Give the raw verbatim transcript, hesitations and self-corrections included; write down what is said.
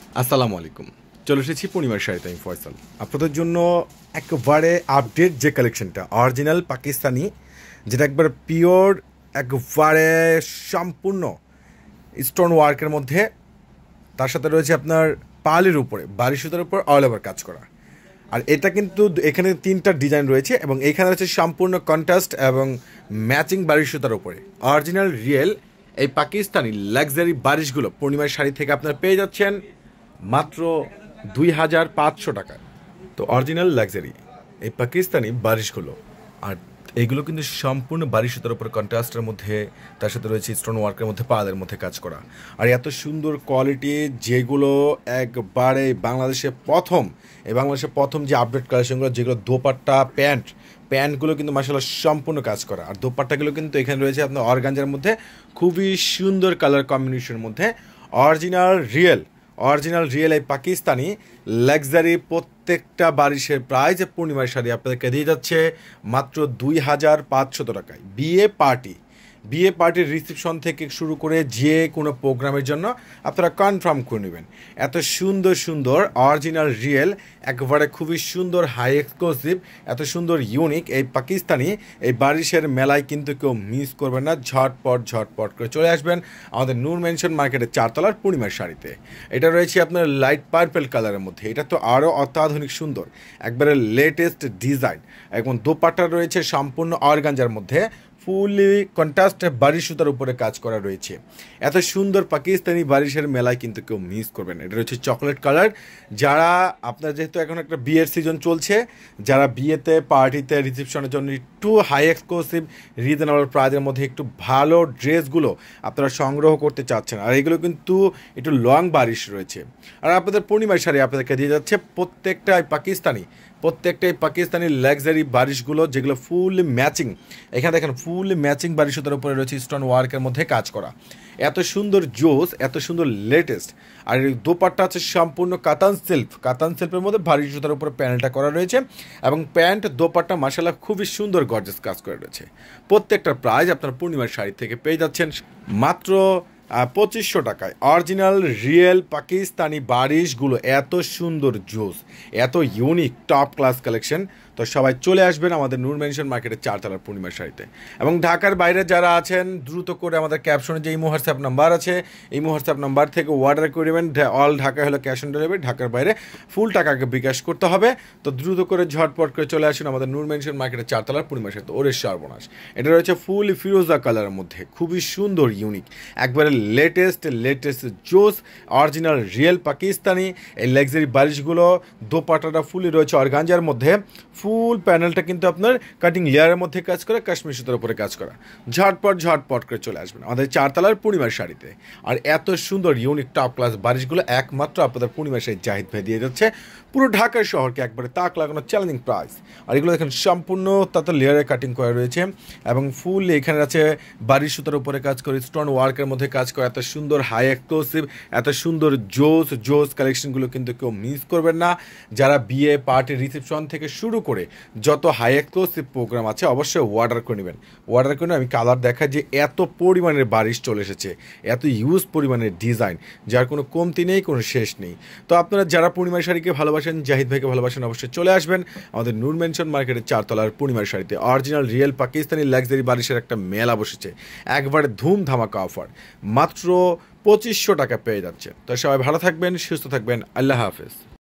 আসসালামু আলাইকুম। চলে এসেছি পূর্ণিমার শাড়িতে, আমি ফয়সাল। আপনাদের জন্য একবারে আপডেট যে কালেকশনটা অরিজিনাল পাকিস্তানি, যেটা একবার পিওর, একবারে সম্পূর্ণ স্টোন ওয়ার্কের মধ্যে, তার সাথে রয়েছে আপনার পালের উপরে বারি সুতার উপর অল ওভার কাজ করা। আর এটা কিন্তু এখানে তিনটা ডিজাইন রয়েছে এবং এইখানে রয়েছে সম্পূর্ণ কন্ট্রাস্ট এবং ম্যাচিং বারি সুতার উপরে অরিজিনাল রিয়েল এই পাকিস্তানি লাক্সারি বারিশগুলো পূর্ণিমার শাড়ি থেকে আপনারা পেয়ে যাচ্ছেন মাত্র দুই হাজার পাঁচশো টাকায়। তো অরিজিনাল লাক্সারি এই পাকিস্তানি বারিশগুলো, আর এইগুলো কিন্তু সম্পূর্ণ বারিশ সুতার উপর কন্ট্রাস্টের মধ্যে, তার সাথে রয়েছে স্টোন ওয়ার্কের মধ্যে পালের মধ্যে কাজ করা। আর এত সুন্দর কোয়ালিটি, যেগুলো একবারে বাংলাদেশে প্রথম, এই বাংলাদেশে প্রথম যে আপডেট কালেকশনগুলো, যেগুলো দোপাট্টা প্যান্ট প্যান্টগুলো কিন্তু মাশাআল্লাহ সম্পূর্ণ কাজ করা। আর দোপাট্টাগুলো কিন্তু এখানে রয়েছে আপনার অর্গানজার মধ্যে, খুবই সুন্দর কালার কম্বিনেশনের মধ্যে অরিজিনাল রিয়েল অরিজিনাল রিয়েল এই পাকিস্তানি লাক্সারি প্রত্যেকটা বারিশের প্রাইস পূর্ণিমার শাড়ি আপনাদেরকে দিয়ে যাচ্ছে মাত্র দুই হাজার পাঁচশত টাকায়। বিয়ে পার্টি বিয়ে পার্টির রিসেপশন থেকে শুরু করে যে কোনো প্রোগ্রামের জন্য আপনারা কনফার্ম করে নেবেন। এত সুন্দর সুন্দর অরিজিনাল রিয়েল, একবারে খুবই সুন্দর হাই এক্সক্লুসিভ, এত সুন্দর ইউনিক এই পাকিস্তানি এই বারিশের মেলায় কিন্তু কেউ মিস করবেন না। ঝটপট ঝটপট করে চলে আসবেন আমাদের নূর মেনশন মার্কেটের চারতলার পূর্ণিমার শাড়িতে। এটা রয়েছে আপনার লাইট পার্পল কালারের মধ্যে, এটা তো আরও অত্যাধুনিক সুন্দর, একবারে লেটেস্ট ডিজাইন। এবং দোপাট্টা রয়েছে সম্পূর্ণ অর্গানজার মধ্যে, ফুলি কন্ট্রাস্ট বারিশ সুতার উপরে কাজ করা রয়েছে। এত সুন্দর পাকিস্তানি বারিশের মেলায় কিন্তু কেউ মিস করবেন না। এটা রয়েছে চকলেট কালার। যারা আপনার, যেহেতু এখন একটা বিয়ের সিজন চলছে, যারা বিয়েতে পার্টিতে রিসেপশনের জন্য একটু হাই এক্সক্লুসিভ রিজনেবল প্রাইজের মধ্যে একটু ভালো ড্রেসগুলো আপনারা সংগ্রহ করতে চাচ্ছেন, আর এগুলো কিন্তু একটু লং বারিশ রয়েছে। আর আপনাদের পূর্ণিমার শাড়ি আপনাদেরকে দিয়ে যাচ্ছে প্রত্যেকটাই পাকিস্তানি প্রত্যেকটাই পাকিস্তানি লাক্সারি বারিশগুলো, যেগুলো ফুল ম্যাচিং। এখানে দেখেন ফুল ম্যাচিং বারিশ সুতার উপরে রয়েছে স্টোন ওয়ার্কের মধ্যে কাজ করা। এত সুন্দর জোস, এত সুন্দর লেটেস্ট। আর এই দোপাট্টা আছে সম্পূর্ণ কাতান সিল্ক, কাতান সিল্কের মধ্যে বারিশ সুতার উপরে প্যানেলটা করা রয়েছে এবং প্যান্ট দোপাট্টা মাশাআল্লাহ খুবই সুন্দর গর্জাস কাজ করা রয়েছে। প্রত্যেকটার প্রাইস আপনার পূর্ণিমার শাড়ি থেকে পেয়ে যাচ্ছেন মাত্র পঁচিশশো টাকায়। অরিজিনাল রিয়েল পাকিস্তানি বারিশগুলো এত সুন্দর জোস, এত ইউনিক টপ ক্লাস কালেকশন। তো সবাই চলে আসবেন আমাদের নূর মেনশন মার্কেটের চারতলার পূর্ণিমার শাড়িতে। এবং ঢাকার বাইরে যারা আছেন, দ্রুত করে আমাদের ক্যাপশনে যে ইমো হোয়াটসঅ্যাপ নাম্বার আছে, ইমো হোয়াটসঅ্যাপ নাম্বার থেকে অর্ডার করে দেবেন। অল ঢাকা হলো ক্যাশ অন ডেলিভারি, ঢাকার বাইরে ফুল টাকাকে বিকাশ করতে হবে। তো দ্রুত করে ঝটপট করে চলে আসুন আমাদের নূর মেনশন মার্কেটের চারতলার পূর্ণিমার শাড়িতে। ওরে সর্বনাশ, এটা রয়েছে ফুল ফিরোজা কালারের মধ্যে, খুবই সুন্দর ইউনিক, একবারে লেটেস্ট লেটেস্ট জোস অরিজিনাল রিয়েল পাকিস্তানি এই লাক্সারি বারিশগুলো। দোপাট্টাটা ফুলি রয়েছে অর্গানজার মধ্যে, ফুল প্যানেলটা কিন্তু আপনার কাটিং লেয়ারের মধ্যে কাজ করা, কাশ্মীর সুতার উপরে কাজ করা। ঝটপট ঝটপট করে চলে আসবেন আমাদের চারতলার পূর্ণিমার শাড়িতে। আর এত সুন্দর ইউনিক টপ ক্লাস বারিশগুলো একমাত্র আপনাদের পূর্ণিমার শাড়ি জাহিদ ভাই দিয়ে যাচ্ছে পুরো ঢাকা শহরকে একবারে তাক লাগানো চ্যালেঞ্জিং প্রাইস। আর এগুলো দেখেন সম্পূর্ণ তাতে লেয়ারে কাটিং করা রয়েছে এবং ফুল এখানে আছে বারিশ সুতার উপরে কাজ করে, স্টোন ওয়ার্কের মধ্যে কাজ করে। এত সুন্দর হাই এক্সক্লুসিভ, এত সুন্দর জোস জোস কালেকশনগুলো কিন্তু কেউ মিস করবেন না। যারা বিয়ে পার্টি রিসেপশন থেকে শুরু করে যত হাই এক্সক্লুসিভ প্রোগ্রাম আছে অবশ্যই অর্ডার করে নেবেন। অর্ডার করে আমি কালার দেখা যে এত পরিমাণের বারিশ চলে এসেছে, এত ইউজ পরিমাণের ডিজাইন, যার কোনো কমতি নেই, কোনো শেষ নেই। তো আপনারা যারা পূর্ণিমার শাড়িকে ভালোবাসেন, জাহিদ ভাইকে ভালোবাসেন, অবশ্যই চলে আসবেন আমাদের নূর মেনশন মার্কেটের চারতলার পূর্ণিমার শাড়িতে। অরিজিনাল রিয়েল পাকিস্তানি লাক্সারি বারিশের একটা মেলা বসেছে, একবারে ধুম ধামাকা অফার, মাত্র পঁচিশশো টাকা পেয়ে যাচ্ছে। তো সবাই ভালো থাকবেন, সুস্থ থাকবেন, আল্লাহ হাফেজ।